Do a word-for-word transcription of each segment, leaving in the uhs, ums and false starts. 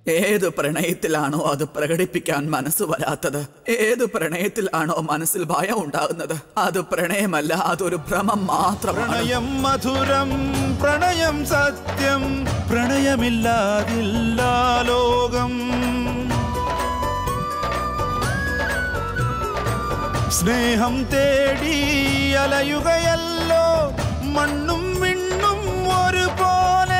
ഏത് പ്രണയത്തിലാണോ അത് പ്രകടിപ്പിക്കാൻ മനസ്സ് വരാത്തത്, ഏത് പ്രണയത്തിലാണോ മനസ്സിൽ ഭയം ഉണ്ടാകുന്നത്, അത് പ്രണയമല്ല, അതൊരു ഭ്രമം മാത്രമാണ്. പ്രണയം മധുരം, പ്രണയം സത്യം, പ്രണയമില്ലാതില്ല ലോകം. സ്നേഹം തേടി അലയുകയല്ലോ മണ്ണും വിണ്ണും ഒരുപോലെ.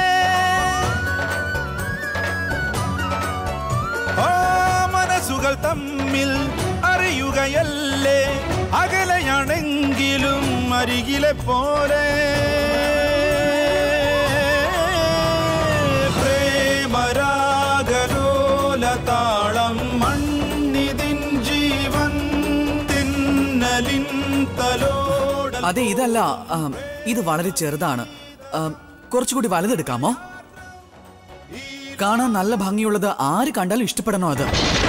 ആ മനസ്സുകൾ തമ്മിൽ അറിയുകയല്ലേ, അകലെയാണെങ്കിലും അരികിലെ പോലെ. പ്രേമരാഗലോലതാളം മണ്ണിതിൻ ജീവൻ തിന്നലിൻ തലോട. അതെ, ഇതല്ല, ഇത് വളരെ ചെറുതാണ്. കുറച്ചുകൂടി വലുതെടുക്കാമോ? കാണാൻ നല്ല ഭംഗിയുള്ളത് ആര് കണ്ടാലും ഇഷ്ടപ്പെടണോ അത്?